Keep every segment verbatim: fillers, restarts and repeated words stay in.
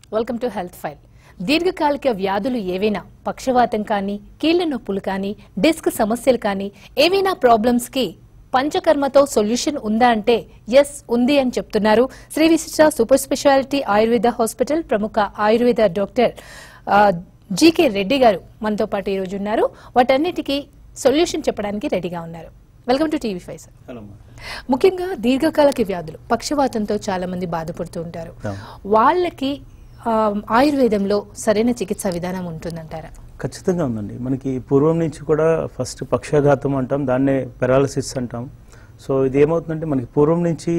Welcome to health file. దీర్ఘకాలిక వ్యాధులు ఏవైనా, పక్షవాతం కానీ, కీళ్ల నొప్పులు కానీ, డిస్క్ సమస్యలు కానీ, ఏవైనా ప్రాబ్లమ్స్ కి పంచకర్మతో సొల్యూషన్ ఉందా అంటే ఎస్ ఉంది అని చెప్తున్నారు Shri Vishishta super speciality Ayurveda hospital ప్రముఖ ఆయుర్వేద డాక్టర్ జీకే రెడ్డి గారు మనతో పాటు ఈ రోజు ఉన్నారు. వాటన్నిటికీ సొల్యూషన్ చెప్పడానికి రెడీగా ఉన్నారు. Welcome to TV five sir. ముఖ్యంగా దీర్ఘకాలిక వ్యాధులు, పక్షవాతంతో చాలా మంది బాధపడుతూ ఉంటారు. వాళ్ళకి ఆయుర్వేదంలో సరైన చికిత్సా విధానం ఉంటుందంటారా? ఖచ్చితంగా ఉందండి. మనకి పూర్వం నుంచి కూడా ఫస్ట్ పక్షాఘాతం అంటాం, దాన్నే పెరాలసిస్ అంటాం. సో ఇది ఏమవుతుందంటే మనకి పూర్వం నుంచి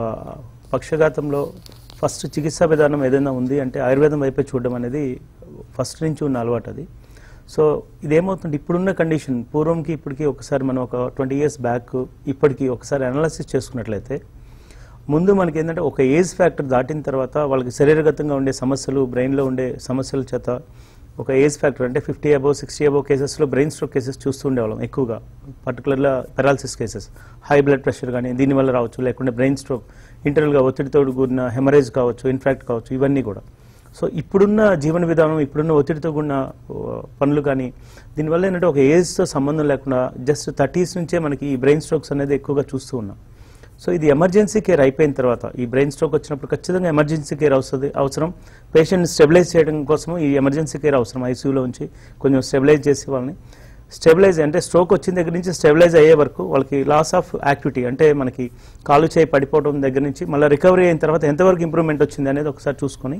పక్షాఘాతంలో ఫస్ట్ చికిత్సా విధానం ఏదైనా ఉంది అంటే ఆయుర్వేదం వైపే చూడడం అనేది ఫస్ట్ నుంచి ఉన్న అలవాటు అది. సో ఇదేమవుతుంది, ఇప్పుడున్న కండిషన్ పూర్వంకి ఇప్పటికి ఒకసారి మనం ఒక ట్వంటీ ఇయర్స్ బ్యాక్ ఇప్పటికి ఒకసారి అనాలిసిస్ చేసుకున్నట్లయితే ముందు మనకి ఏంటంటే ఒక ఏజ్ ఫ్యాక్టర్ దాటిన తర్వాత వాళ్ళకి శరీరగతంగా ఉండే సమస్యలు, బ్రెయిన్లో ఉండే సమస్యల చేత ఒక ఏజ్ ఫ్యాక్టర్ అంటే ఫిఫ్టీ అబోవ్ సిక్స్టీ అబోవ్ కేసెస్లో బ్రెయిన్ స్ట్రోక్ కేసెస్ చూస్తూ ఉండేవాళ్ళం ఎక్కువగా. పర్టికులర్గా paralysis cases, high blood pressure కానీ దీనివల్ల రావచ్చు, లేకుంటే బ్రెయిన్ స్ట్రోక్, ఇంటర్నల్గా ఒత్తిడితో కూడిన హెమరేజ్ కావచ్చు, ఇన్ఫాక్ట్ కావచ్చు, ఇవన్నీ కూడా. సో ఇప్పుడున్న జీవన విధానం, ఇప్పుడున్న ఒత్తిడితో కూడిన పనులు కానీ దీనివల్ల ఏంటంటే ఒక ఏజ్తో సంబంధం లేకుండా జస్ట్ థర్టీస్ నుంచే మనకి ఈ బ్రెయిన్ స్ట్రోక్స్ అనేది ఎక్కువగా చూస్తూ ఉన్నాం. సో ఇది ఎమర్జెన్సీ కేర్ అయిపోయిన తర్వాత ఈ బ్రెయిన్ స్ట్రోక్ వచ్చినప్పుడు ఖచ్చితంగా ఎమర్జెన్సీ కేర్ అవసరం అవసరం పేషెంట్ని స్టెబిలైజ్ చేయడం కోసం ఈ ఎమర్జెన్సీ కేర్ అవసరం. ఐసీయూలో ఉంచి కొంచెం స్టెబిలైజ్ చేసి వాళ్ళని స్టెబిలైజ్ అంటే స్ట్రోక్ వచ్చిన దగ్గర నుంచి స్టెబిలైజ్ అయ్యే వరకు వాళ్ళకి లాస్ ఆఫ్ యాక్టివిటీ అంటే మనకి కాలు చేయి పడిపోవడం దగ్గర నుంచి మళ్ళీ రికవరీ అయిన తర్వాత ఎంతవరకు ఇంప్రూవ్మెంట్ వచ్చింది అనేది ఒకసారి చూసుకొని,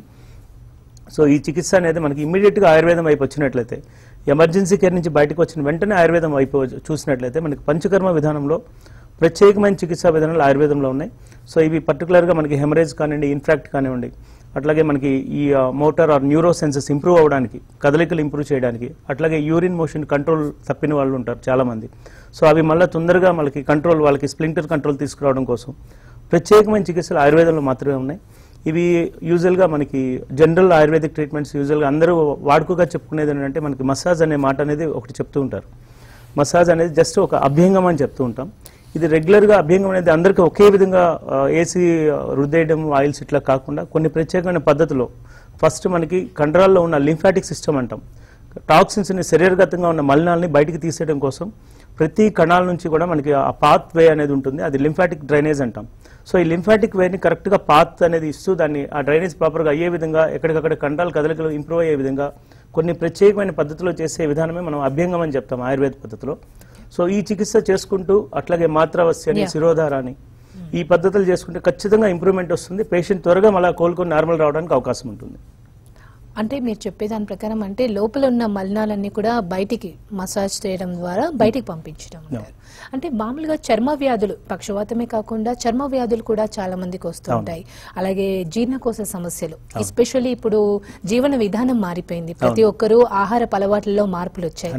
సో ఈ చికిత్స అనేది మనకి ఇమ్మీడియట్గా ఆయుర్వేదం వైపు వచ్చినట్లయితే, ఎమర్జెన్సీ కేర్ నుంచి బయటకు వచ్చిన వెంటనే ఆయుర్వేదం వైపు చూసినట్లయితే మనకి పంచకర్మ విధానంలో ప్రత్యేకమైన చికిత్సా విధానాలు ఆయుర్వేదంలో ఉన్నాయి. సో ఇవి పర్టికులర్గా మనకి హెమరేజ్ కానివ్వండి, ఇన్ఫాక్ట్ కానివ్వండి, అట్లాగే మనకి ఈ motor or neuro senses improve అవ్వడానికి, కదలికలు ఇంప్రూవ్ చేయడానికి, అట్లాగే యూరిన్ మోషన్ కంట్రోల్ తప్పిన వాళ్ళు ఉంటారు చాలామంది. సో అవి మళ్ళీ తొందరగా మనకి కంట్రోల్, వాళ్ళకి స్ప్లింటర్ కంట్రోల్ తీసుకురావడం కోసం ప్రత్యేకమైన చికిత్సలు ఆయుర్వేదంలో మాత్రమే ఉన్నాయి. ఇవి యూజువల్గా మనకి జనరల్ ఆయుర్వేదిక్ ట్రీట్మెంట్స్ యూజువల్గా అందరూ వాడుకగా చెప్పుకునేది ఏంటంటే మనకి మసాజ్ అనే మాట అనేది ఒకటి చెప్తూ ఉంటారు. మసాజ్ అనేది జస్ట్ ఒక అభ్యంగం అని చెప్తూ ఉంటాం. ఇది రెగ్యులర్గా అభ్యంగం అనేది అందరికీ ఒకే విధంగా ఏసీ రుద్దేయడం, ఆయిల్స్ ఇట్లా కాకుండా కొన్ని ప్రత్యేకమైన పద్ధతిలో ఫస్ట్ మనకి కండరాల్లో ఉన్న లింఫాటిక్ సిస్టమ్ అంటాం, టాక్సిన్స్ని, శరీరగతంగా ఉన్న మలినాలని బయటికి తీసేయడం కోసం ప్రతి కణాల నుంచి కూడా మనకి ఆ పాత్ వే అనేది ఉంటుంది, అది లింఫాటిక్ డ్రైనేజ్ అంటాం. సో ఈ లింఫాటిక్ వేని కరెక్ట్గా పాత్ అనేది ఇస్తూ దాన్ని ఆ డ్రైనేజ్ ప్రాపర్గా అయ్యే విధంగా, ఎక్కడికక్కడ కండరాల కదలికలు ఇంప్రూవ్ అయ్యే విధంగా కొన్ని ప్రత్యేకమైన పద్ధతిలో చేసే విధానమే మనం అభ్యంగం అని చెప్తాం ఆయుర్వేద పద్ధతిలో. సో ఈ చికిత్స చేసుకుంటూ అట్లాగే మాత్రావస్యని, శిరోధారాన్ని ఈ పద్ధతులు చేసుకుంటే ఖచ్చితంగా ఇంప్రూవ్మెంట్ వస్తుంది. పేషెంట్ త్వరగా మళ్ళీ కోలుకొని నార్మల్ రావడానికి అవకాశం ఉంటుంది. అంటే మీరు చెప్పేదాని ప్రకారం అంటే లోపల ఉన్న మలినాలన్నీ కూడా బయటికి మసాజ్ చేయడం ద్వారా బయటికి పంపించడం అంటారు. అంటే మామూలుగా చర్మ వ్యాధులు, పక్షవాతమే కాకుండా చర్మ వ్యాధులు కూడా చాలా మందికి వస్తూ ఉంటాయి. అలాగే జీర్ణకోశ సమస్యలు, ఎస్పెషల్లీ ఇప్పుడు జీవన విధానం మారిపోయింది, ప్రతి ఒక్కరూ ఆహార అలవాట్లలో మార్పులు వచ్చాయి.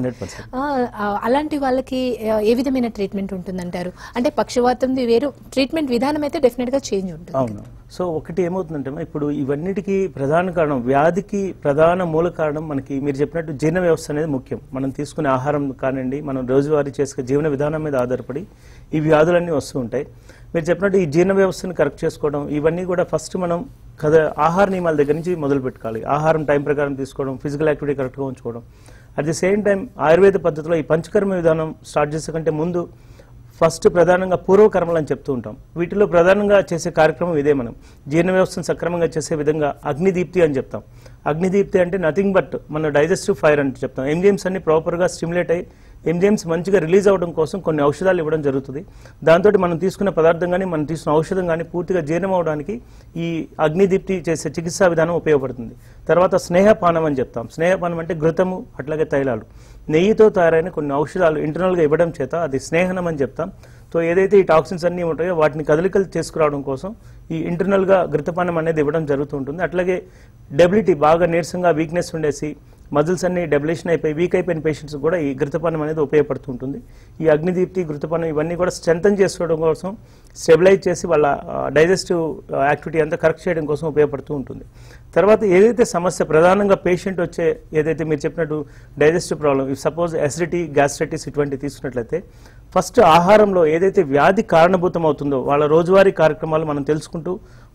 అలాంటి వాళ్ళకి ఏ విధమైన ట్రీట్మెంట్ ఉంటుందంటారు? అంటే పక్షవాతం వేరు, ట్రీట్మెంట్ విధానం అయితే డెఫినెట్ గా చేంజ్ ఉంటుంది. సో ఒకటి ఏమవుతుందంటే ఇప్పుడు ఇవన్నిటికీ ప్రధాన కారణం, వ్యాధికి ప్రధాన మూల కారణం మనకి మీరు చెప్పినట్టు జీర్ణ వ్యవస్థ అనేది ముఖ్యం. మనం తీసుకునే ఆహారం కానివ్వండి, మనం రోజువారీ చేసుకునే జీవన విధానం మీద ఆధారపడి ఈ వ్యాధులన్నీ వస్తూ ఉంటాయి. మీరు చెప్పినట్టు ఈ జీర్ణ వ్యవస్థను కరెక్ట్ చేసుకోవడం, ఇవన్నీ కూడా ఫస్ట్ మనం కదా ఆహార నియమాల దగ్గర నుంచి మొదలు పెట్టుకోవాలి. ఆహారం టైం ప్రకారం తీసుకోవడం, ఫిజికల్ యాక్టివిటీ కరెక్ట్గా ఉంచుకోవడం. At the same time Ayurveda పద్ధతిలో ఈ పంచకర్మ విధానం స్టార్ట్ చేసే కంటే ముందు ఫస్ట్ ప్రధానంగా పూర్వకర్మలు అని చెప్తూ ఉంటాం. వీటిలో ప్రధానంగా చేసే కార్యక్రమం ఇదే. మనం జీర్ణ వ్యవస్థను సక్రమంగా చేసే విధంగా అగ్నిదీప్తి అని చెప్తాం. అగ్నిదీప్తి అంటే నథింగ్ బట్ మన డైజెస్టివ్ ఫైర్ అని చెప్తాం. ఎంజైమ్స్ అన్ని ప్రాపర్గా స్టిమ్యులేట్ అయ్యి ఎంజైమ్స్ మంచిగా రిలీజ్ అవ్వడం కోసం కొన్ని ఔషధాలు ఇవ్వడం జరుగుతుంది. దాంతో మనం తీసుకున్న పదార్థం కానీ మనం తీసుకున్న ఔషధం కానీ పూర్తిగా జీర్ణం అవడానికి ఈ అగ్నిదీప్తి చేసే చికిత్సా విధానం ఉపయోగపడుతుంది. తర్వాత స్నేహపానం అని చెప్తాం. స్నేహపానం అంటే ఘృతము, అట్లాగే తైలాలు, నెయ్యితో తయారైన కొన్ని ఔషధాలు ఇంటర్నల్గా ఇవ్వడం చేత అది స్నేహనం అని చెప్తాం. సో ఏదైతే ఈ టాక్సిన్స్ అన్నీ ఉంటాయో వాటిని కదలికలు చేసుకురావడం కోసం ఈ ఇంటర్నల్గా ఘృతపానం అనేది ఇవ్వడం జరుగుతూ ఉంటుంది. అట్లాగే డెబిలిటీ, బాగా నీరసంగా వీక్నెస్ ఉండేసి మజిల్స్ అన్ని డెబిలేషన్ అయిపోయి వీక్ అయిపోయిన పేషెంట్స్ కూడా ఈ ఘృతపానం అనేది ఉపయోగపడుతూ ఉంటుంది. ఈ అగ్నిదీప్తి, ఘృతపానం ఇవన్నీ కూడా స్ట్రెంథన్ చేసుకోవడం కోసం, స్టెబిలైజ్ చేసి వాళ్ళ డైజెస్టివ్ యాక్టివిటీ అంతా కరెక్ట్ చేయడం కోసం ఉపయోగపడుతూ ఉంటుంది. తర్వాత ఏదైతే సమస్య ప్రధానంగా పేషెంట్ వచ్చే ఏదైతే మీరు చెప్పినట్టు digestive problem, suppose acidity, gastritis ఇటువంటి తీసుకున్నట్లయితే ఫస్ట్ ఆహారంలో ఏదైతే వ్యాధి కారణభూతం అవుతుందో వాళ్ళ రోజువారీ కార్యక్రమాలు మనం తెలుసుకుంటూ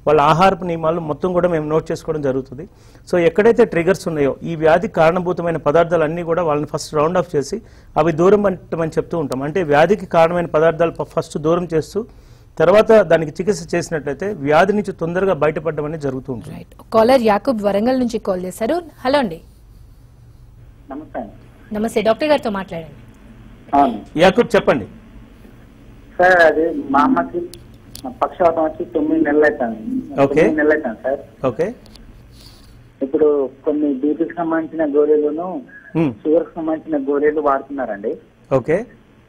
వాళ్ళ ఆహారపు నియమాలు మొత్తం కూడా మేము నోట్ చేసుకోవడం జరుగుతుంది. సో ఎక్కడైతే ట్రిగర్స్ ఉన్నాయో ఈ వ్యాధికి కారణభూతమైన పదార్థాలన్నీ కూడా వాళ్ళని ఫస్ట్ రౌండ్ ఆఫ్ చేసి అవి దూరం పెట్టమని చెప్తూ ఉంటాం. అంటే వ్యాధికి కారణమైన పదార్థాలు ఫస్ట్ దూరం చేస్తూ తర్వాత దానికి చికిత్స చేసినట్లయితే వ్యాధి నుంచి తొందరగా బయటపడడం అనేది జరుగుతూ ఉంటుంది. కాలర్ యాకూబ్ వరంగల్ నుంచి కాల్ చేశారు. హలో అండి. నమస్తే. నమస్తే, డాక్టర్ గారితో మాట్లాడండి. యాకూబ్ చెప్పండి. సార్ అది మా అమ్మకి పక్షవాతం వచ్చి తొమ్మిది నెలలు అవుతాను ఓకే నెలలు అవుతాను సార్. ఓకే ఇప్పుడు కొన్ని బీపీకి సంబంధించిన గోళీలను మ్మ్. షుగర్ కి సంబంధించిన గోళీలు వాడుతున్నారండి. ఓకే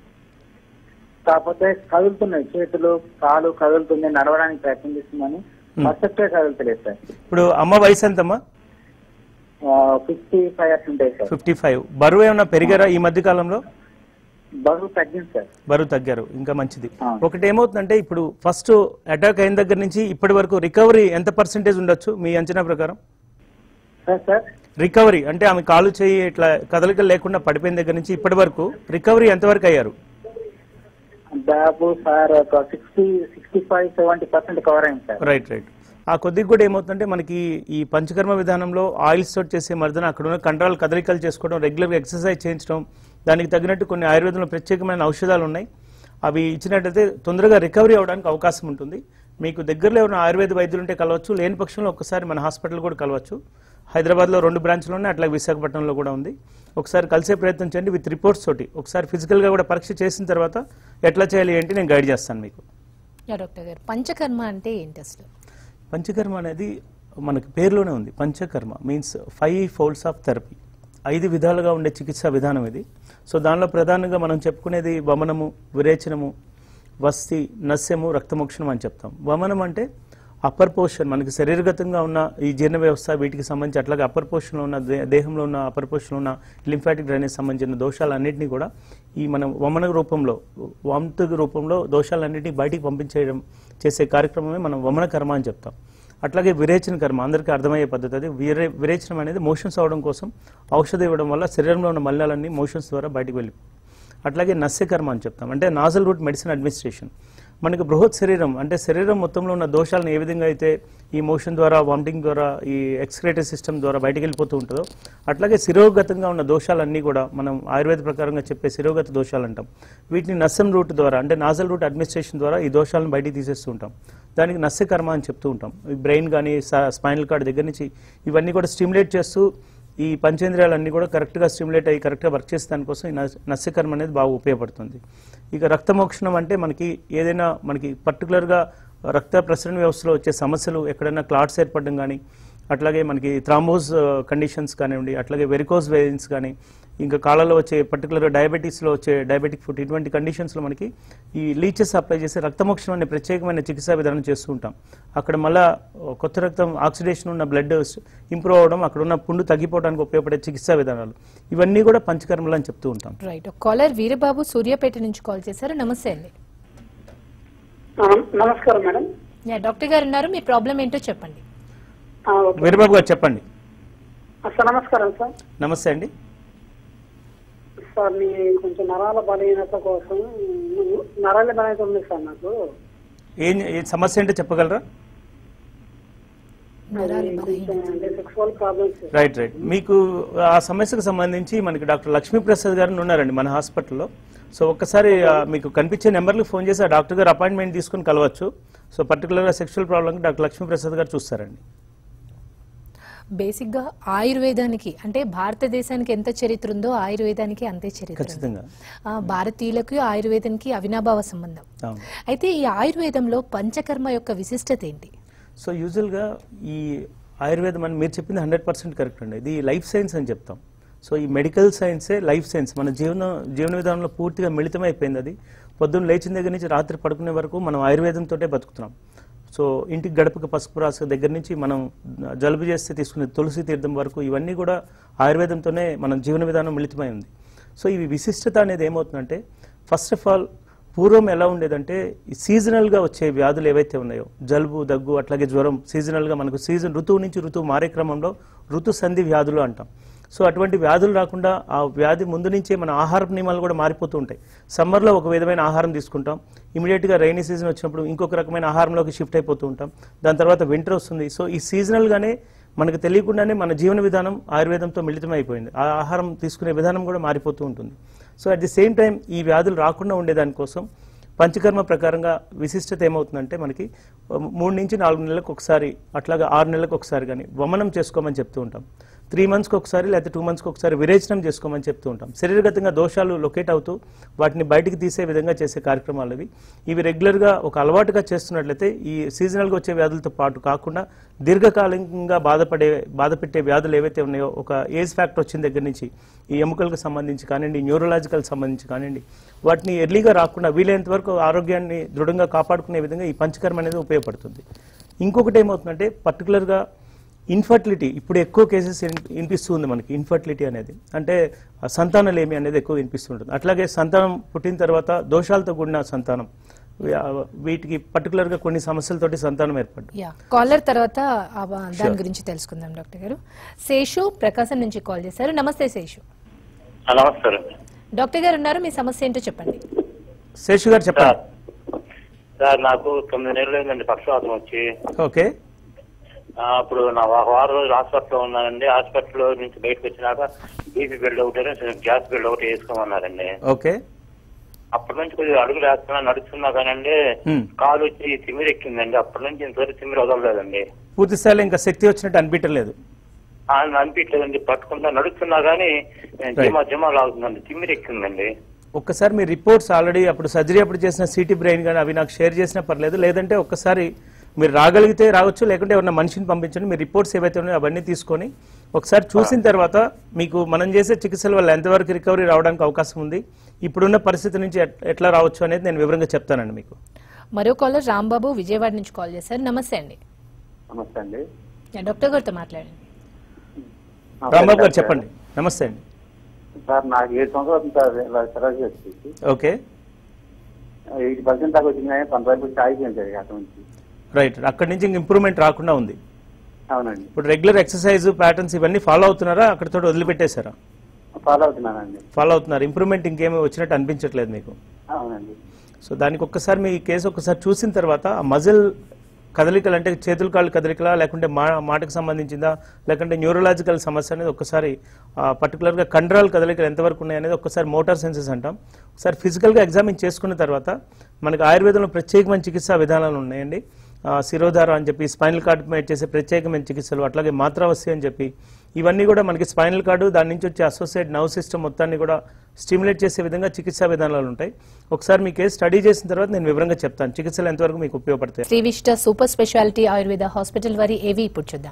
కాకపోతే కదులుతున్నాయి, చేతులు కాలు కదులుతున్నాయి, నడవడానికి ప్రయత్నం చేస్తున్నాను, పర్ఫెక్ట్ గా కదులుతలేదు సార్. ఇప్పుడు అమ్మ వయసు ఎంతమ్మా? ఫిఫ్టీ ఫైవ్ అట్లా ఉంటాయి సార్. ఫిఫ్టీ ఫైవ్ బరువు ఏమన్నా పెరిగారా ఈ మధ్య కాలంలో? బరువు తగ్గింది సార్. బరువు తగ్గారు, ఇంకా మంచిది. ఆ. ఒకటి ఏమవుతుందంటే ఇప్పుడు ఫస్ట్ అటాక్ అయిన దగ్గర నుంచి ఇప్పటి వరకు రికవరీ ఎంత పర్సెంటేజ్ ఉండొచ్చు మీ అంచనా ప్రకారం? సార్ సార్ రికవరీ అంటే ఆమె కాలు చేయి ఇట్లా కదలికలు లేకుండా పడిపోయిన దగ్గర నుంచి ఇప్పటి వరకు రికవరీ ఎంతవరకు అయ్యారు? దాదాపు సార్ ఒక sixty sixty five seventy percent cover అయింది సార్. రైట్ రైట్ ఆ కొద్దిగా కూడా ఏమవుతుందంటే మనకి ఈ పంచకర్మ విధానంలో ఆయిల్స్ తోటి చేసే మర్దన అక్కడ ఉన్న కండరాలు కదలికలు చేసుకోవడం, రెగ్యులర్గా ఎక్సర్సైజ్ చేయించడం, దానికి తగినట్టు కొన్ని ఆయుర్వేదంలో ప్రత్యేకమైన ఔషధాలు ఉన్నాయి. అవి ఇచ్చినట్టయితే తొందరగా రికవరీ అవడానికి అవకాశం ఉంటుంది. మీకు దగ్గరలో ఉన్న ఆయుర్వేద వైద్యులు ఉంటే కలవచ్చు, లేని పక్షంలో ఒక్కసారి మన హాస్పిటల్ కూడా కలవచ్చు. హైదరాబాద్లో రెండు బ్రాంచ్లు ఉన్నాయి, అట్లా విశాఖపట్నంలో కూడా ఉంది. ఒకసారి కలిసే ప్రయత్నం చేయండి విత్ రిపోర్ట్స్ తోటి. ఒకసారి ఫిజికల్గా కూడా పరీక్ష చేసిన తర్వాత ఎట్లా చేయాలి ఏంటి నేను గైడ్ చేస్తాను మీకు. డాక్టర్ గారు, పంచకర్మ అంటే ఏంటి అసలు? పంచకర్మ అనేది మనకి పేరులోనే ఉంది. Panchakarma means five folds of therapy, ఐదు విధాలుగా ఉండే చికిత్సా విధానం ఇది. సో దానిలో ప్రధానంగా మనం చెప్పుకునేది వమనము, విరేచనము, వస్తి, నస్యము, రక్తమోక్షణం అని చెప్తాం. వమనం అంటే అప్పర్ పోర్షన్, మనకి శరీరగతంగా ఉన్న ఈ జీర్ణ వ్యవస్థ వీటికి సంబంధించి, అట్లాగే అప్పర్ పోర్షన్లో ఉన్న దేహంలో ఉన్న అప్పర్ పోర్షన్లో ఉన్న లింఫాటిక్ డ్రైనేజ్ సంబంధించిన దోషాలన్నింటినీ కూడా ఈ మనం వమన రూపంలో, వాంతు రూపంలో దోషాలన్నింటినీ బయటికి పంపించేయడం చేసే కార్యక్రమమే మనం వమన కర్మ అని చెప్తాం. అట్లాగే విరేచన కర్మ అందరికీ అర్థమయ్యే పద్ధతి అది. విరే విరేచనం అనేది మోషన్స్ అవడం కోసం ఔషధం ఇవ్వడం వల్ల శరీరంలో ఉన్న మలినాలన్నీ మోషన్స్ ద్వారా బయటకు వెళ్ళి. అట్లాగే నస్యకర్మ అని చెప్తాం, అంటే నాజల్ రూట్ మెడిసిన్ అడ్మినిస్ట్రేషన్. మనకి బృహత్ శరీరం అంటే శరీరం మొత్తంలో ఉన్న దోషాలను ఏ విధంగా అయితే ఈ మోషన్ ద్వారా, వామిటింగ్ ద్వారా, ఈ ఎక్స్క్రేటరీ సిస్టమ్ ద్వారా బయటకు వెళ్ళిపోతూ ఉంటుందో అట్లాగే శిరోగతంగా ఉన్న దోషాలన్నీ కూడా మనం ఆయుర్వేద ప్రకారంగా చెప్పే శిరోగత దోషాలు అంటాం. వీటిని నస్యం రూట్ ద్వారా అంటే నాజల్ రూట్ అడ్మినిస్ట్రేషన్ ద్వారా ఈ దోషాలను బయటికి తీసేస్తూ ఉంటాం. దానికి నస్యకర్మ అని చెప్తూ ఉంటాం. ఈ బ్రెయిన్ కానీ స్పైనల్ కార్డ్ దగ్గర నుంచి ఇవన్నీ కూడా స్టిమ్యులేట్ చేస్తూ ఈ పంచేంద్రియాలన్నీ కూడా కరెక్ట్గా స్టిమ్యులేట్ అయ్యి కరెక్ట్గా వర్క్ చేసే దానికోసం ఈ నస్యకర్మ అనేది బాగా ఉపయోగపడుతుంది. ఇక రక్తమోక్షణం అంటే మనకి ఏదైనా మనకి పర్టికులర్గా రక్త ప్రసరణ వ్యవస్థలో వచ్చే సమస్యలు, ఎక్కడైనా క్లాట్స్ ఏర్పడడం కానీ, అట్లాగే మనకి థ్రాంబోస్ కండిషన్స్ కానివ్వండి, అట్లాగే వెరికోస్ వెయిన్స్ కానీ, ఇంకా కాళ్ళలో వచ్చే పర్టికులర్గా డయాబెటీస్లో వచ్చే డయాబెటిక్ ఫుడ్, ఇటువంటి కండిషన్స్లో మనకి ఈ లీచెస్ అప్లై చేసి రక్తమోక్షణం అనే ప్రత్యేకమైన చికిత్సా విధానం చేస్తూ ఉంటాం. అక్కడ మళ్ళా కొత్త రక్తం ఆక్సిడేషన్ ఉన్న బ్లడ్ ఇంప్రూవ్ అవడం, అక్కడ ఉన్న పుండు తగ్గిపోవడానికి ఉపయోగపడే చికిత్సా విధానాలు ఇవన్నీ కూడా పంచకర్మలు అని చెప్తూ ఉంటాం. రైట్. కాలర్ వీరబాబు సూర్యాపేట నుంచి కాల్ చేశారు. నమస్తే అండి. నమస్కారం మేడం. డాక్టర్ గారు ఉన్నారు, మీ ప్రాబ్లం ఏంటో చెప్పండి. వీరబాబు గారు చెప్పండి. సార్ నమస్కారం సార్. నమస్తే అండి. సార్ మీ కొంచెం నరాల బలహీనత కోసం, నరాల బలహీనత ఉంది సార్ నాకు. ఏం ఏ సమస్య అంటే చెప్పగలరా? అంటే సెక్సువల్ ప్రాబ్లమ్స్. రైట్ రైట్ మీకు ఆ సమస్యకు సంబంధించి మనకి డాక్టర్ లక్ష్మీప్రసాద్ గారు ఉన్నారండి మన హాస్పిటల్లో. సో ఒక్కసారి మీకు కనిపించే నెంబర్లకు ఫోన్ చేసి ఆ డాక్టర్ గారు అపాయింట్మెంట్ తీసుకుని కలవచ్చు. సో పర్టికులర్గా సెక్షువల్ ప్రాబ్లమ్కి డాక్టర్ లక్ష్మీప్రసాద్ గారు చూస్తారండి. బేసిక్ గా ఆయుర్వేదానికి అంటే భారతదేశానికి ఎంత చరిత్ర ఉందో ఆయుర్వేదానికి అంతే చరిత్ర. ఖచ్చితంగా భారతీయులకు ఆయుర్వేదానికి అవినాభావ సంబంధం. అయితే ఈ ఆయుర్వేదంలో పంచకర్మ యొక్క విశిష్టత ఏంటి? సో యూజువల్గా ఈ ఆయుర్వేదం అని మీరు చెప్పింది హండ్రెడ్ పర్సెంట్ కరెక్ట్ అండి. ఇది లైఫ్ సైన్స్ అని చెప్తాం. సో ఈ మెడికల్ సైన్సే లైఫ్ సైన్స్. మన జీవన జీవన విధానంలో పూర్తిగా మిళితమైపోయింది. అది పొద్దున్న లేచిన దగ్గర నుంచి రాత్రి పడుకునే వరకు మనం ఆయుర్వేదంతో బతుకుతున్నాం. సో ఇంటికి గడపకి పసుపు రాసు దగ్గర నుంచి మనం జలుబు చేస్తే తీసుకునే తులసి తీర్థం వరకు ఇవన్నీ కూడా ఆయుర్వేదంతోనే మన జీవన విధానం మిళితమై ఉంది. సో ఇవి విశిష్టత అనేది ఏమవుతుందంటే, ఫస్ట్ ఆఫ్ ఆల్ పూర్వం ఎలా ఉండేదంటే సీజనల్గా వచ్చే వ్యాధులు ఏవైతే ఉన్నాయో, జలుబు, దగ్గు, అట్లాగే జ్వరం, సీజనల్గా మనకు సీజన్ ఋతువు నుంచి ఋతువు మారే క్రమంలో ఋతు సంధి వ్యాధులు అంటాం. సో అటువంటి వ్యాధులు రాకుండా ఆ వ్యాధి ముందు నుంచే మన ఆహార నియమాలు కూడా మారిపోతూ ఉంటాయి. సమ్మర్లో ఒక విధమైన ఆహారం తీసుకుంటాం, ఇమీడియట్గా రైనీ సీజన్ వచ్చినప్పుడు ఇంకొక రకమైన ఆహారంలోకి షిఫ్ట్ అయిపోతూ ఉంటాం. దాని తర్వాత వింటర్ వస్తుంది. సో ఈ సీజనల్గానే మనకు తెలియకుండానే మన జీవన విధానం ఆయుర్వేదంతో మిళితమైపోయింది. ఆ ఆహారం తీసుకునే విధానం కూడా మారిపోతూ ఉంటుంది. So at the same time ఈ వ్యాధులు రాకుండా ఉండేదానికోసం పంచకర్మ ప్రకారంగా విశిష్టత ఏమవుతుందంటే మనకి మూడు నుంచి నాలుగు నెలలకు ఒకసారి అట్లాగా ఆరు నెలలకు ఒకసారి కానీ వమనం చేసుకోమని చెప్తూ ఉంటాం. త్రీ మంత్స్కి ఒకసారి లేకపోతే టూ మంత్స్కి ఒకసారి విరేచనం చేసుకోమని చెప్తూ ఉంటాం. శరీరగతంగా దోషాలు లొకేట్ అవుతూ వాటిని బయటికి తీసే విధంగా చేసే కార్యక్రమాలు ఇవి. ఇవి రెగ్యులర్గా ఒక అలవాటుగా చేస్తున్నట్లయితే ఈ సీజనల్గా వచ్చే వ్యాధులతో పాటు కాకుండా దీర్ఘకాలికంగా బాధపడే బాధపెట్టే వ్యాధులు ఏవైతే ఉన్నాయో ఒక ఏజ్ ఫ్యాక్టర్ వచ్చిన దగ్గర నుంచి ఈ ఎముకలకు సంబంధించి కానివ్వండి, న్యూరలాజికల్ సంబంధించి కానివ్వండి, వాటిని ఎర్లీగా రాకుండా వీలైనంత వరకు ఆరోగ్యాన్ని దృఢంగా కాపాడుకునే విధంగా ఈ పంచకర్మ అనేది ఉపయోగపడుతుంది. ఇంకొకటి ఏమవుతుందంటే పర్టికులర్గా ఇన్ఫర్టిలిటీ ఇప్పుడు ఎక్కువ కేసెస్ వినిపిస్తూ ఉంది మనకి. ఇన్ఫర్టిలిటీ అనేది అంటే సంతానలేమి అనేది ఎక్కువ వినిపిస్తుంటుంది. అట్లాగే సంతానం పుట్టిన తర్వాత దోషాలతో కూడిన సంతానం, వీటికి పర్టికులర్ గా కొన్ని సమస్యలతోటి సంతానం ఏర్పడ్డాయి. కాలర్ తర్వాత దాని గురించి తెలుసుకుందాం. డాక్టర్ గారు శేషు ప్రకాశం నుంచి కాల్ చేశారు. నమస్తే శేషు. నమస్కారం డాక్టర్ గారు ఉన్నారు, మీ సమస్య ఏంటో చెప్పండి. శేషు గారు చెప్పండి. సార్ నాకు తొమ్మిది నెలలు అయిందండి పక్షవాతం వచ్చి. ఓకే. అప్పుడు నా వారం రోజులు హాస్పిటల్లో ఉన్నానండి. హాస్పిటల్ నుంచి బయటకు వచ్చినాక బీపీ బెల్ట్ ఒకటి గ్యాస్ బెల్ట్ ఒకటి వేసుకోమన్నారండి. ఓకే. అప్పటి నుంచి కొద్దిగా అడుగులు వేస్తున్నా నడుస్తున్నా కానండి కాలు వచ్చి తిమ్మిరి ఎక్కిందండి. అప్పటి నుంచి ఇంతవరకు తిమ్మిరి వదలలేదండి. పూర్తి స్థాయిలో ఇంకా శక్తి వచ్చినట్టు అనిపించలేదు. అనిపించలేదండి. పట్టుకుంటా నడుస్తున్నా కానీ జిమా జిమా లాగుతుందండి, తిమ్మిరి ఎక్కిందండి. ఒక్కసారి మీ రిపోర్ట్స్ ఆల్రెడీ అప్పుడు సర్జరీ అప్పుడు చేసిన సిటీ బ్రెయిన్ కానీ అవి నాకు షేర్ చేసినా పర్లేదు, లేదంటే ఒక్కసారి మీరు రాగలిగితే రావచ్చు, లేకుంటే ఎవరైనా మనిషిని పంపించండి. మీ రిపోర్ట్స్ ఏవైతే ఉన్నాయో అవన్నీ తీసుకొని ఒకసారి చూసిన తర్వాత మీకు మనం చేసే చికిత్సల వల్ల ఎంతవరకు రికవరీ రావడానికి అవకాశం ఉంది, ఇప్పుడున్న పరిస్థితి నుంచి ఎట్లా రావచ్చు అనేది నేను వివరంగా చెప్తానండి మీకు. మరో కాలర్ రాంబాబు విజయవాడ నుంచి కాల్ చేశారు. నమస్తే అండి. నమస్తే అండి. డాక్టర్ గారితో మాట్లాడండి. రాంబాబు గారు చెప్పండి. నమస్తే అండి. సార్ నాకు ఏడు సంవత్సరాలు సర్జరీ వచ్చేసి ఓకే ఎయిటీ పర్సెంట్ దాకా వచ్చింది కానీ కొంత వరకు ఆగిపోయింది అక్కడ నుంచి. రైట్. అక్కడి నుంచి ఇంప్రూవ్మెంట్ రాకుండా ఉంది. అవునండి. ఇప్పుడు రెగ్యులర్ ఎక్సర్సైజ్ ప్యాటర్న్స్ ఇవన్నీ ఫాలో అవుతున్నారా, అక్కడితో వదిలిపెట్టేశారా? ఫాలో అవుతున్నానండి. ఫాలో అవుతున్నారు. ఇంప్రూవ్మెంట్ ఇంకేమీ వచ్చినట్టు అనిపించట్లేదు మీకు? అవునండి. సో దానికి ఒక్కసారి మీ కేసు ఒక్కసారి చూసిన తర్వాత ఆ మజిల్ కదలికలు అంటే చేతుల కాళ్ళు కదలికలా, లేకుంటే మా మాటకు సంబంధించిందా, లేకుంటే న్యూరలాజికల్ సమస్య అనేది ఒక్కసారి పర్టికులర్గా కండరాల కదలికలు ఎంతవరకు ఉన్నాయి అనేది ఒక్కసారి మోటార్ సెన్సెస్ అంటాం. ఒకసారి ఫిజికల్గా ఎగ్జామిన్ చేసుకున్న తర్వాత మనకి ఆయుర్వేదంలో ప్రత్యేకమైన చికిత్సా విధానాలు ఉన్నాయండి. శిరోధార అని చెప్పి స్పైనల్ కార్డ్ మీద చేసే ప్రత్యేకమైన చికిత్సలు, అట్లాగే మాత్రావస్య అని చెప్పి ఇవన్నీ కూడా మనకి స్పైనల్ కార్డు దాని నుంచి వచ్చే అసోసియేట్ నర్వ్ సిస్టమ్ మొత్తాన్ని కూడా స్టిమ్యులేట్ చేసే విధంగా చికిత్సా విధానాలు ఉంటాయి. ఒకసారి మీ కేసు స్టడీ చేసిన తర్వాత నేను వివరంగా చెప్తాను చికిత్సలు ఎంతవరకు మీకు ఉపయోగపడతాయి. Sri Vishishta super speciality Ayurveda hospital వారి ఏవి ఇప్పుడు చూద్దాం.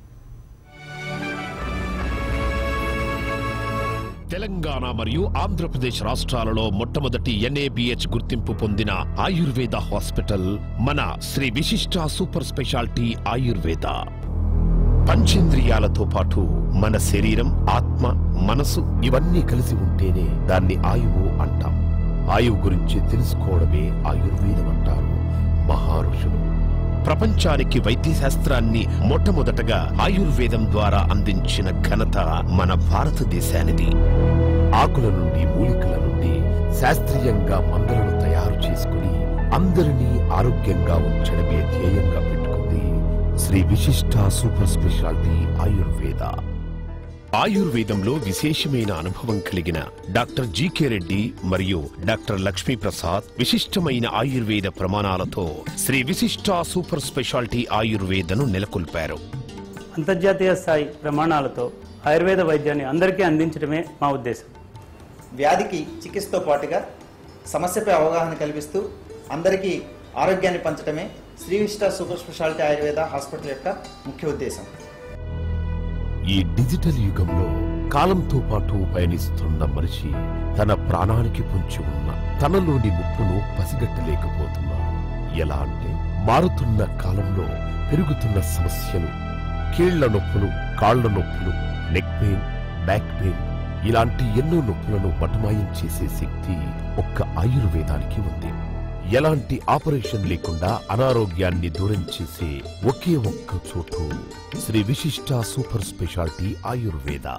తెలంగాణ మరియు ఆంధ్రప్రదేశ్ రాష్ట్రాలలో మొట్టమొదటి ఎన్ఏబిహెచ్ గుర్తింపు పొందిన ఆయుర్వేద హాస్పిటల్ మన శ్రీ విశిష్ట సూపర్ స్పెషాలిటీ ఆయుర్వేద. పంచేంద్రియాలతో పాటు మన శరీరం, ఆత్మ, మనసు ఇవన్నీ కలిసి ఉంటేనే దాన్ని ఆయువు అంటాం. ఆయువు గురించి తెలుసుకోవడమే ఆయుర్వేదం అంటారు మహర్షులు. ప్రపంచానికి వైద్య శాస్త్రాన్ని మొట్టమొదటగా ఆయుర్వేదం ద్వారా అందించిన ఘనత మన భారతదేశానిది. ఆకుల నుండి, మూలికల నుండి శాస్త్రీయంగా మందులను తయారు చేసుకుని అందరినీ ఆరోగ్యంగా ఉంచడమే ధ్యేయంగా పెట్టుకుంది శ్రీ విశిష్ట సూపర్ స్పెషాలిటీ ఆయుర్వేద. ఆయుర్వేదంలో విశేషమైన అనుభవం కలిగిన డాక్టర్ జీకే రెడ్డి మరియు డాక్టర్ లక్ష్మీ ప్రసాద్ విశిష్టమైన ఆయుర్వేద ప్రమాణాలతో శ్రీ విశిష్ట సూపర్ స్పెషాలిటీ ఆయుర్వేదను నెలకొల్పారు. అంతర్జాతీయ స్థాయి ప్రమాణాలతో ఆయుర్వేద వైద్యాన్ని అందరికీ అందించడమే మా ఉద్దేశం. వ్యాధికి చికిత్సతో పాటుగా సమస్యపై అవగాహన కల్పిస్తూ అందరికీ ఆరోగ్యాన్ని పంచడమే Shri Vishishta super speciality Ayurveda hospital యొక్క ముఖ్య ఉద్దేశం. ఈ డిజిటల్ యుగంలో కాలంతో పాటు పయనిస్తున్న మనిషి తన ప్రాణానికి పొంచి ఉన్న తనలోని ముప్పును పసిగట్టలేకపోతున్నాడు. ఎలా అంటే మారుతున్న కాలంలో పెరుగుతున్న సమస్యలు, కీళ్ల నొప్పులు, కాళ్ల నొప్పులు, నెక్ పెయిన్, బ్యాక్ పెయిన్ ఇలాంటి ఎన్నో నొప్పులను మటమాయం చేసే శక్తి ఒక్క ఆయుర్వేదానికి ఉంది. ఎలాంటి ఆపరేషన్ లేకుండా అనారోగ్యాన్ని దూరం చేసే ఒకే ఒక్క చోటు శ్రీ విశిష్ట సూపర్ స్పెషాలిటీ ఆయుర్వేద.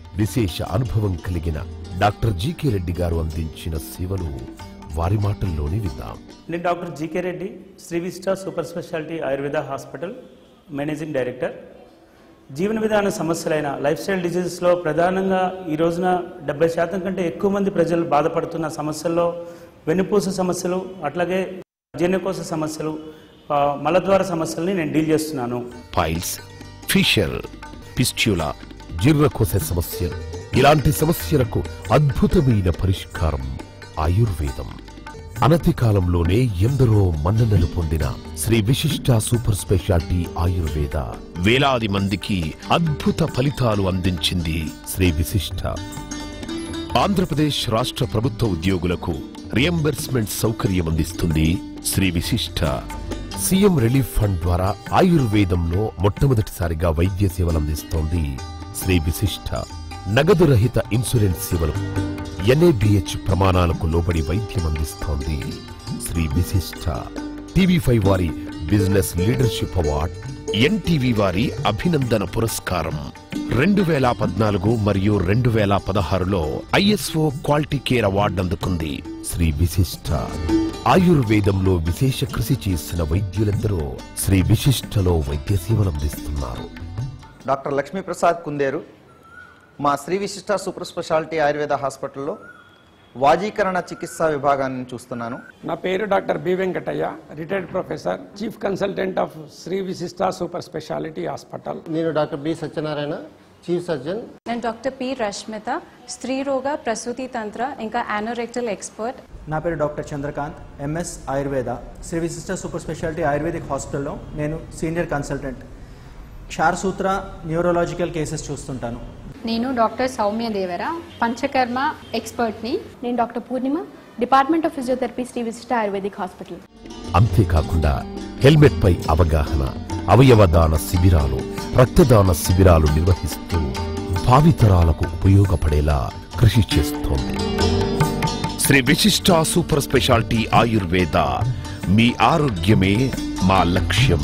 విశేష అనుభవం కలిగిన డాక్టర్ జీకే రెడ్డి గారు అందించిన సేవలు వారి మాటల్లోనే విందాం. నేను doctor G K Reddy, Sri Vishishta super speciality Ayurveda hospital managing director. జీవన విధాన సమస్యలైన లైఫ్ స్టైల్ డిజీజెస్లో ప్రధానంగా ఈ రోజున డెబ్బై శాతం కంటే ఎక్కువ మంది ప్రజలు బాధపడుతున్న సమస్యల్లో వెన్నుపూస సమస్యలు, అట్లాగే జీర్ణకోశ సమస్యలు, మలద్వార సమస్యల్ని నేను డీల్ చేస్తున్నాను. పైల్స్, ఫిషర్, పిస్ట్యులా, జీర్ణకోశ సమస్యలు, ఇలాంటి సమస్యలకు అద్భుతమైన పరిష్కారం ఆయుర్వేదం. అనతి కాలంలోనే ఎందరో మన్ననలు పొందిన శ్రీ విశిష్ట సూపర్ స్పెషాలిటీ ఆయుర్వేద వేలాది మందికి అద్భుత ఫలితాలు అందించింది. శ్రీ విశిష్ట ఆంధ్రప్రదేశ్ రాష్ట్ర ప్రభుత్వ ఉద్యోగులకు రియంబర్స్మెంట్ సౌకర్యం అందిస్తుంది. శ్రీ విశిష్ట సీఎం రిలీఫ్ ఫండ్ ద్వారా ఆయుర్వేదంలో మొట్టమొదటిసారిగా వైద్య సేవలు అందిస్తోంది. శ్రీ విశిష్ట నగదు రహిత ఇన్సూరెన్స్ సేవలు, ఎన్ఏబిహెచ్ ప్రమాణాలకు లోబడి వైద్యం అందిస్తోంది. శ్రీ విశిష్ట టీవీ ఫైవ్ వారి బిజినెస్ లీడర్షిప్ అవార్డ్, ఎన్టీవీ వారి అభినందన పురస్కారం, రెండు వేల పద్నాలుగు మరియు రెండు వేల పదహారులో ఐఎస్ఓ క్వాలిటీ కేర్ అవార్డు అందుకుంది. శ్రీ విశిష్ట ఆయుర్వేదంలో విశేష కృషి చేసిన వైద్యులందరూ శ్రీ విశిష్టలో వైద్య సేవలు అందిస్తున్నారు. డాక్టర్ లక్ష్మీప్రసాద్ కుందేరు, మా శ్రీ విశిష్ట సూపర్ స్పెషాలిటీ ఆయుర్వేద హాస్పిటల్లో వాజీకరణ చికిత్సా విభాగాన్ని చూస్తున్నాను. నా పేరు doctor B Venkataiah, retired professor, chief consultant of Sri Vishishta super speciality hospital. నేను doctor B Satyanarayana, chief surgeon. నేను డాక్టర్ పి రష్మిత, స్త్రీ రోగ ప్రసూతి తంత్ర ఇంకా యానోరెక్టల్ ఎక్స్పర్ట్. నా పేరు doctor Chandrakant, MS Ayurveda, Sri Vishishta super speciality Ayurvedic హాస్పిటల్లో నేను సీనియర్ కన్సల్టెంట్. క్షారసూత్ర న్యూరోలాజికల్ కేసెస్ చూస్తుంటాను. నేను డాక్టర్ సౌమ్య దేవర, పంచకర్మ ఎక్స్పర్ట్ని. నేను doctor Purnima, department of physiotherapy, Sri Vishishta Ayurvedic hospital. అంతేకాకుండా హెల్మెట్ పై అవగాహన, అవయవదాన శిబిరాలు, రక్తదాన శిబిరాలు నిర్వహిస్తూ భావితరాలకు ఉపయోగపడేలా కృషి చేస్తోంది. శ్రీ విశిష్ట సూపర్ స్పెషాలిటీ ఆయుర్వేద, మీ ఆరోగ్యమే మా లక్ష్యం.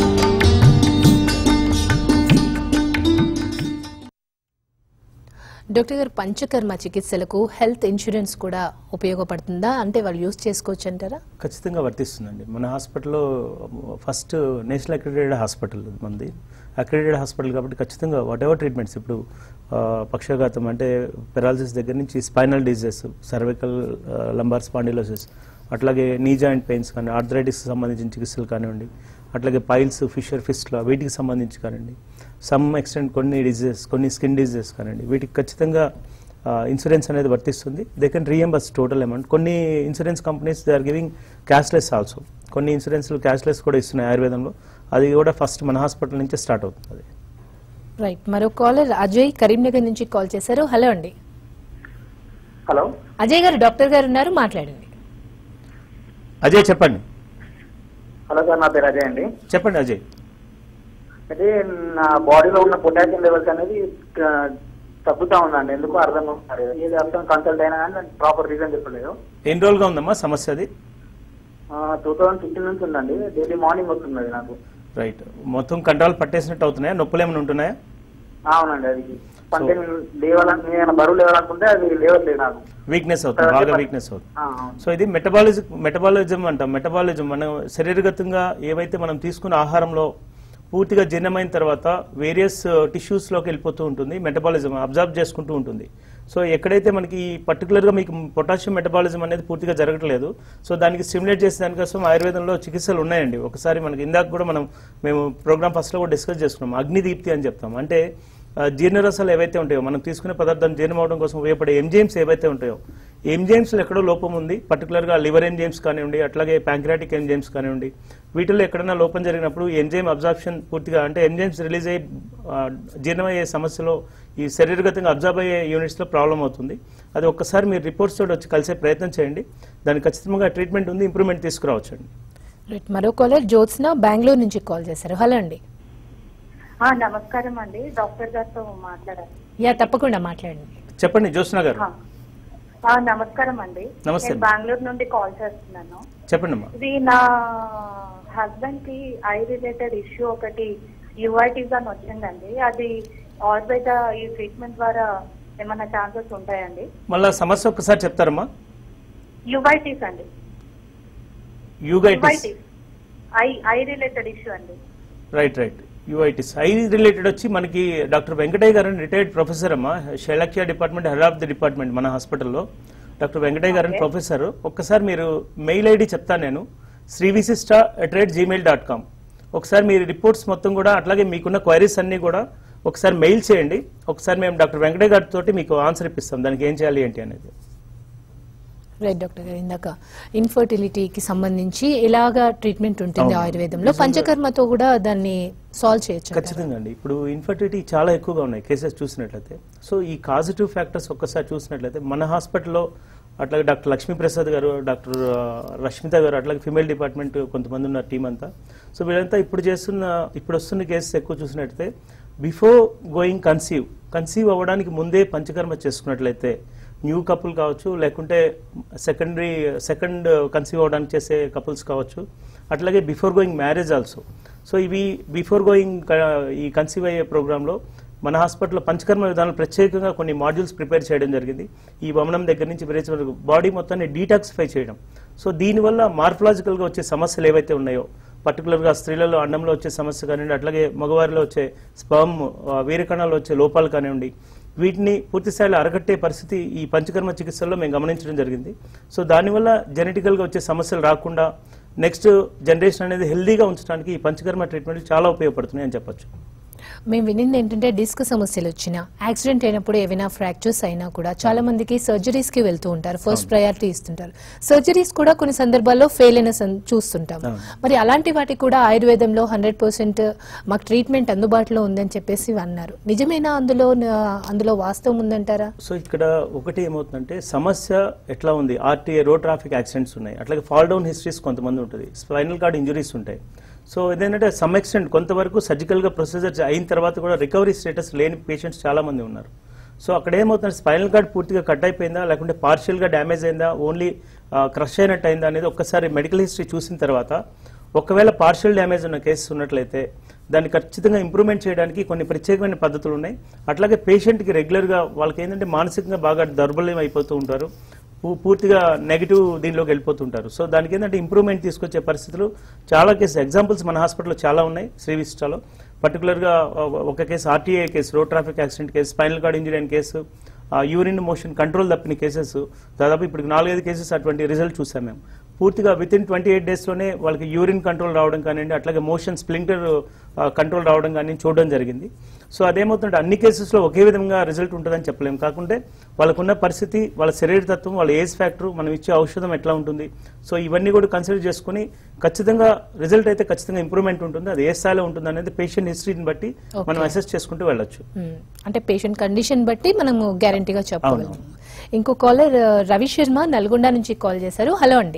డాక్టర్ గారు, పంచకర్మ చికిత్సలకు హెల్త్ ఇన్సూరెన్స్ కూడా ఉపయోగపడుతుందా? అంటే వాళ్ళు యూజ్ చేసుకోవచ్చు అంటారా? ఖచ్చితంగా వర్తిస్తుందండి. మన హాస్పిటల్లో ఫస్ట్ నేషనల్ అక్రిడేటెడ్ హాస్పిటల్ మంది, అక్రిడేటెడ్ హాస్పిటల్ కాబట్టి ఖచ్చితంగా వాట్ ఎవర్ ట్రీట్మెంట్స్, ఇప్పుడు పక్షాఘాతం అంటే పెరాలసిస్ దగ్గర నుంచి spinal diseases, cervical lumbar spondylosis, అట్లాగే నీ జాయింట్ పెయిన్స్ కానీ, ఆర్థరైటిస్కి సంబంధించిన చికిత్సలు కానివ్వండి, అట్లాగే పైల్స్, ఫిషర్, ఫిస్ట్లా వీటికి సంబంధించి కానివ్వండి, సమ్ ఎక్స్టెంట్ కొన్ని డిజీజెస్, కొన్ని స్కిన్ డిజీజెస్ కానివ్వండి, వీటికి ఖచ్చితంగా ఇన్సూరెన్స్ అనేది వర్తిస్తుంది. They can reimburse total amount. కొన్ని insurance companies they are giving cashless also. కొన్ని ఇన్సూరెన్స్లు క్యాష్లెస్ కూడా ఇస్తున్నాయి ఆయుర్వేదంలో. అది కూడా ఫస్ట్ మన హాస్పిటల్ నుంచే స్టార్ట్ అవుతుంది. రైట్. మరో కాలర్ అజయ్ కరీంనగర్ నుంచి కాల్ చేశారు. హలో అండి. హలో అజయ్ గారు, డాక్టర్ గారు ఉన్నారు, మాట్లాడండి. అజయ్ చెప్పండి. హలో సార్, నా పేరు అజయ్ అండి. చెప్పండి అజయ్. అయితే నా బాడీలో ఉన్న పొటాషియం లెవెల్స్ అనేది తగ్గుతా ఉందండి, ఎందుకు అర్థం కాదు. ఏది అర్థం కన్సల్ట్ అయినా కానీ ప్రాపర్ రీజన్ చెప్పలేదు. ఎన్ని రోజులుగా ఉందమ్మా సమస్య? అది టూ థౌసండ్ ఫిఫ్టీన్ నుంచి ఉందండి, డైలీ మార్నింగ్ వస్తుంది నాకు. రైట్. మొత్తం కంట్రోల్ పట్టేసినట్టు అవుతున్నాయా? నొప్పులు ఏమైనా ఉంటున్నాయా? అవునండి, అది అంటే లేవాలని నేను బరువు లేవాలనుకుంటే అది లేవట్లేదు నాకు. వీక్నెస్ అవుతుంది, బాగా వీక్నెస్ అవుతుంది. సో ఇది మెటబాలిజం మెటబాలిజం అంటాం. మెటబాలిజం మనం శరీరగతంగా ఏవైతే మనం తీసుకున్న ఆహారంలో పూర్తిగా జీర్ణమైన తర్వాత వేరియస్ టిష్యూస్లోకి వెళ్ళిపోతూ ఉంటుంది, మెటబాలిజం అబ్జర్వ్ చేసుకుంటూ ఉంటుంది. సో ఎక్కడైతే మనకి పర్టికులర్గా మీకు పొటాషియం మెటబాలిజం అనేది పూర్తిగా జరగట్లేదు, సో దానికి స్టిమ్యులేట్ చేసే దానికోసం ఆయుర్వేదంలో చికిత్సలు ఉన్నాయండి. ఒకసారి మనకి ఇందాక కూడా మనం మేము ప్రోగ్రామ్ ఫస్ట్లో కూడా డిస్కస్ చేసుకున్నాం, అగ్నిదీప్తి అని చెప్తాం. అంటే జీర్ణరసాలు ఏవైతే ఉంటాయో, మనం తీసుకునే పదార్థం జీర్ణం అవడం కోసం ఉపయోగపడే ఎంజైమ్స్ ఏవైతే ఉంటాయో, ఎంజైమ్స్లో ఎక్కడో లోపం ఉంది, పర్టికులర్గా లివర్ ఎంజైమ్స్ కానివ్వండి, అట్లాగే ప్యాంక్రాటిక్ ఎంజైమ్స్ కానివ్వండి, వీటిల్లో ఎక్కడైనా లోపం జరిగినప్పుడు ఎంజైమ్ అబ్జార్ప్షన్ పూర్తిగా అంటే ఎంజైమ్స్ రిలీజ్ అయ్యి జీర్ణమయ్యే సమస్యలో ఈ శరీరగతంగా అబ్జర్వ్ అయ్యే యూనిట్స్లో ప్రాబ్లం అవుతుంది. అది ఒక్కసారి మీరు రిపోర్ట్స్ తోటి వచ్చి కలిసే ప్రయత్నం చేయండి, దానికి ఖచ్చితంగా ట్రీట్మెంట్ ఉంది, ఇంప్రూవ్మెంట్ తీసుకురావచ్చండి. రైట్. మరో కాలర్ జ్యోత్స్న బెంగళూరు నుంచి కాల్ చేశారు. హలో అండి. నమస్కారం అండి, డాక్టర్ గారితో మాట్లాడాలి. యా, తప్పకుండా మాట్లాడండి. చెప్పండి జ్యోత్స్న గారు. నమస్కారం అండి, నమస్తే. నేను బెంగళూరు నుండి కాల్ చేస్తున్నాను. చెప్పండి అమ్మా. ఇది నా హస్బెండ్ కి ఐ రిలేటెడ్ ఇష్యూ ఒకటి యుఐటీస్ అని వచ్చిందండి. అది ఆయుర్వేద ఈ ట్రీట్మెంట్ ద్వారా ఏమైనా ఛాన్సెస్ ఉంటాయండి? మళ్ళా సమస్య ఒక్కసారి చెప్తారమ్మా. యువైటిస్ అండి. Uveitis eye eye related issue అండి. Right right uveitis eye related వచ్చి మనకి doctor Venkataiah garu retired professor అమ్మా, Shalakya department, head of the department మన హాస్పిటల్లో. డాక్టర్ వెంకటయ్య గారు ప్రొఫెసర్. ఒక్కసారి మీరు మెయిల్ ఐడి చెప్తాను నేను, Sri Vishishta at rate Gmail dot com. ఒకసారి మీరు రిపోర్ట్స్ మొత్తం కూడా అట్లాగే మీకున్న క్వైరీస్ అన్ని కూడా ఒకసారి మెయిల్ చేయండి. ఒకసారి మేము డాక్టర్ వెంకటయ్య గారితో మీకు ఆన్సర్ ఇప్పిస్తాం దానికి ఏం చేయాలి ఏంటి అనేది. రైట్ డాక్టర్ గారు, ఇందాక ఇన్ఫర్టిలిటీకి సంబంధించి ఎలాగా ట్రీట్మెంట్ ఉంటుంది ఆయుర్వేదంలో, పంచకర్మతో కూడా దాన్ని సాల్వ్ చేయొచ్చు? ఖచ్చితంగా అండి. ఇప్పుడు ఇన్ఫర్టిలిటీ చాలా ఎక్కువగా ఉన్నాయి కేసెస్ చూసినట్లయితే. సో ఈ కాజిటివ్ ఫ్యాక్టర్స్ ఒక్కసారి చూసినట్లయితే మన హాస్పిటల్లో అట్లాగే డాక్టర్ లక్ష్మీప్రసాద్ గారు, డాక్టర్ రష్మిత గారు, అట్లాగే ఫిమేల్ డిపార్ట్మెంట్ కొంతమంది ఉన్న టీం అంతా. సో వీళ్ళంతా ఇప్పుడు చేస్తున్న ఇప్పుడు వస్తున్న కేసెస్ ఎక్కువ చూసినట్లయితే బిఫోర్ గోయింగ్ కన్సీవ్ కన్సీవ్ అవ్వడానికి ముందే పంచకర్మ చేసుకున్నట్లయితే న్యూ కపుల్ కావచ్చు, లేకుంటే సెకండరీ సెకండ్ కన్సీవ్ అవ్వడానికి చేసే కపుల్స్ కావచ్చు, అట్లాగే before going marriage also. So ఇవి బిఫోర్ గోయింగ్ ఈ కన్సీవ్ అయ్యే ప్రోగ్రాంలో మన హాస్పిటల్లో పంచకర్మ విధానం ప్రత్యేకంగా కొన్ని మాడ్యూల్స్ ప్రిపేర్ చేయడం జరిగింది. ఈ వమనం దగ్గర నుంచి బ్రేచ్ వరకు బాడీ మొత్తాన్ని డీటాక్సిఫై చేయడం. సో దీనివల్ల మార్ఫలాజికల్గా వచ్చే సమస్యలు ఏవైతే ఉన్నాయో, పర్టికులర్గా స్త్రీలలో అండంలో వచ్చే సమస్య కానివ్వండి, అట్లాగే మగవారిలో వచ్చే స్పర్మ్ వీరకణాల్లో వచ్చే లోపాలు కానివ్వండి, వీటిని పూర్తిస్థాయిలో అరగట్టే పరిస్థితి ఈ పంచకర్మ చికిత్సల్లో మేము గమనించడం జరిగింది. సో దానివల్ల జెనెటికల్గా వచ్చే సమస్యలు రాకుండా నెక్స్ట్ జనరేషన్ అనేది హెల్దీగా ఉంచడానికి ఈ పంచకర్మ ట్రీట్మెంట్ చాలా ఉపయోగపడుతున్నాయి అని చెప్పొచ్చు. మేము వినింది ఏంటంటే డిస్క్ సమస్యలు వచ్చినా, యాక్సిడెంట్ అయినప్పుడు ఏవైనా ఫ్రాక్చర్స్ అయినా కూడా చాలా మందికి సర్జరీస్ కి వెళ్తూ ఉంటారు, ఫస్ట్ ప్రయారిటీ ఇస్తుంటారు. సర్జరీస్ కూడా కొన్ని సందర్భాల్లో ఫెయిల్ అయిన చూస్తుంటాం. మరి అలాంటి వాటికి కూడా ఆయుర్వేదంలో హండ్రెడ్ పర్సెంట్ మాకు ట్రీట్మెంట్ అందుబాటులో ఉందని చెప్పేసి అన్నారు. నిజమేనా? అందులో అందులో వాస్తవం ఉందంటారా? సో ఇక్కడ ఒకటి ఏమవుతుందంటే సమస్య ఎట్లా ఉంది, ఆర్టీఏ రోడ్ ట్రాఫిక్ యాక్సిడెంట్స్ ఉన్నాయి, అట్లాగే ఫాల్ డౌన్ హిస్టరీస్ కొంతమంది ఉంటుంది, స్పైనల్ కార్డ్ ఇంజరీస్ ఉంటాయి. సో ఇదేంటంటే సమ్ ఎక్స్టెంట్ కొంతవరకు సర్జికల్గా ప్రొసీజర్స్ అయిన తర్వాత కూడా రికవరీ స్టేటస్ లేని పేషెంట్స్ చాలా మంది ఉన్నారు. సో అక్కడ ఏమవుతుంది, స్పైనల్ కార్డ్ పూర్తిగా కట్ అయిపోయిందా, లేకుంటే పార్షియల్గా డ్యామేజ్ అయిందా, ఓన్లీ క్రష్ అయినట్టు అయిందా అనేది ఒక్కసారి మెడికల్ హిస్టరీ చూసిన తర్వాత, ఒకవేళ పార్షియల్ డ్యామేజ్ ఉన్న కేసెస్ ఉన్నట్లయితే దాన్ని ఖచ్చితంగా ఇంప్రూవ్మెంట్ చేయడానికి కొన్ని ప్రత్యేకమైన పద్ధతులు ఉన్నాయి. అట్లాగే పేషెంట్కి రెగ్యులర్గా వాళ్ళకి ఏంటంటే మానసికంగా బాగా దౌర్బల్యం అయిపోతూ ఉంటారు, పూర్తిగా నెగిటివ్ దీనిలోకి వెళ్ళిపోతుంటారు. సో దానికి ఏంటంటే ఇంప్రూవ్మెంట్ తీసుకొచ్చే పరిస్థితులు చాలా కేసు ఎగ్జాంపుల్స్ మన హాస్పిటల్లో చాలా ఉన్నాయి. శ్రీ విశిష్టలో పర్టికులర్గా ఒక case RTA case, road traffic accident case, spinal cord injury అయిన కేసు, యూరిన్ మోషన్ కంట్రోల్ తప్పిన కేసెస్ దాదాపు ఇప్పుడు నాలుగైదు కేసెస్ అటువంటి రిజల్ట్ చూసాం మేము. పూర్తిగా విత్ ఇన్ ట్వంటీ ఎయిట్ డేస్లోనే వాళ్ళకి యూరిన్ కంట్రోల్ రావడం కానివ్వండి, అట్లాగే మోషన్ స్ప్లింటర్ కంట్రోల్ రావడం కానీ చూడడం జరిగింది. సో అదేమవుతుంటే అన్ని కేసెస్లో ఒకే విధంగా రిజల్ట్ ఉంటుందని చెప్పలేము. కాకుంటే వాళ్ళకున్న పరిస్థితి, వాళ్ళ శరీరతత్వం, వాళ్ళ ఏజ్ ఫ్యాక్టర్, మనం ఇచ్చే ఔషధం ఎట్లా ఉంటుంది, సో ఇవన్నీ కూడా కన్సిడర్ చేసుకుని ఖచ్చితంగా రిజల్ట్ అయితే ఖచ్చితంగా ఇంప్రూవ్మెంట్ ఉంటుంది. అది ఏ స్థాయిలో ఉంటుంది అనేది పేషెంట్ హిస్టరీని బట్టి మనం అసెస్ చేసుకుంటూ వెళ్ళొచ్చు. అంటే పేషెంట్ కండిషన్ బట్టి మనము గ్యారంటీగా చెప్పగలం. ఇంకో కాలర్ రవి శర్మ నల్గొండ నుంచి కాల్ చేశారు. హలో అండి.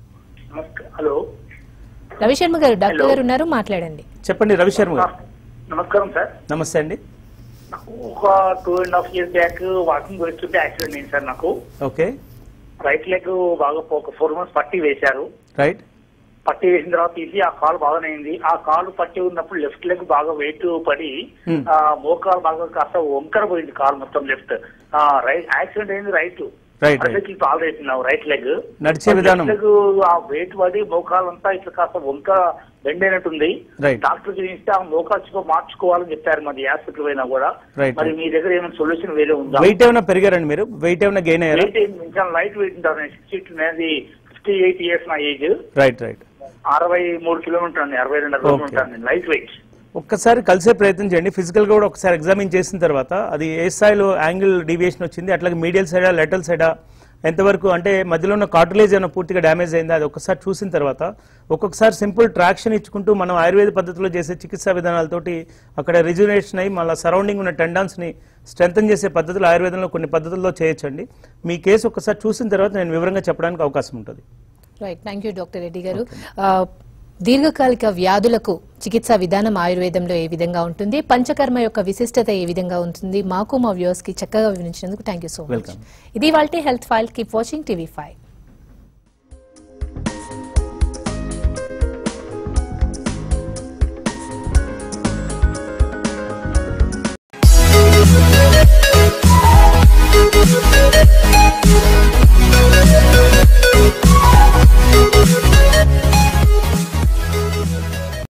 హలో రవి శర్మ గారు, డాక్టర్ గారు ఉన్నారు, మాట్లాడండి. చెప్పండి రవి శర్మ గారు. నమస్కారం సార్. నమస్తే అండి. నాకు ఒక two and half years back walking వెళ్తుంటే యాక్సిడెంట్ అయింది సార్ నాకు. ఓకే. రైట్ లెగ్ బాగా ఒక ఫోర్ మంత్స్ పట్టి వేశారు. రైట్. పట్టి వేసిన తర్వాత తీసి ఆ కాలు బాగానే అయింది. ఆ కాలు పట్టి ఉన్నప్పుడు లెఫ్ట్ లెగ్ బాగా వెయిట్ పడి ఆ మోకాలు బాగా కాస్త వంకర పోయింది కాలు మొత్తం లెఫ్ట్. రైట్ యాక్సిడెంట్ అయింది రైట్ రైట్ లెగ్ నడిచే విధానం ఆ వెయిట్ పడి మోకాలంతా ఇట్లా కాస్త వంక బెండ్ అయినట్టుంది. డాక్టర్ చూపిస్తే ఆ మోకాలు మార్చుకోవాలని చెప్పారు. మరి హాస్పిటల్ పోయినా కూడా. మరి మీ దగ్గర ఏమైనా సొల్యూషన్ వేరే ఉందా? వెయిట్ ఏమైనా పెరిగారండి మీరు? వెయిట్ ఏమైనా గెయిన్ అయ్యారా? లైట్ వెయిట్ ఉంటారు. సిక్స్టీ నాది ఫిఫ్టీ ఎయిట్ ఇయర్స్ నా ఏజ్. రైట్ రైట్ అరవై మూడు కిలోమీటర్ అండి, అరవై రెండు కిలోమీటర్ ఉంటాను లైట్ వెయిట్. ఒక్కసారి కలిసే ప్రయత్నం చేయండి. ఫిజికల్ గా కూడా ఒకసారి ఎగ్జామిన్ చేసిన తర్వాత అది ఏ స్థాయిలో యాంగిల్ డీవియేషన్ వచ్చింది, అట్లాగే మీడియల్ సైడా లెటరల్ సైడా ఎంతవరకు, అంటే మధ్యలో ఉన్న కార్టిలేజ్ ఏమైనా పూర్తిగా డ్యామేజ్ అయిందా, అది ఒకసారి చూసిన తర్వాత ఒక్కొక్కసారి సింపుల్ ట్రాక్షన్ ఇచ్చుకుంటూ మనం ఆయుర్వేద పద్ధతిలో చేసే చికిత్సా విధానాలతోటి అక్కడ రిజునేషన్ అయ్యి మళ్ళీ సరౌండింగ్ ఉన్న టెండాన్స్ ని స్ట్రెంథన్ చేసే పద్ధతులు ఆయుర్వేదంలో కొన్ని పద్ధతుల్లో చేయొచ్చండి. మీ కేసు ఒకసారి చూసిన తర్వాత నేను వివరంగా చెప్పడానికి అవకాశం ఉంటుంది. Right, thank you doctor Reddy garu. దీర్ఘకాలిక వ్యాధులకు చికిత్సా విధానం ఆయుర్వేదంలో ఏ విధంగా ఉంటుంది, పంచకర్మ యొక్క విశిష్టత ఏ విధంగా ఉంటుంది, మాకు మా వ్యూవర్స్ కి చక్కగా వివరించినందుకు థ్యాంక్ యూ సో మచ్. ఇది వాళ్ళ health file. Keep watching TV five.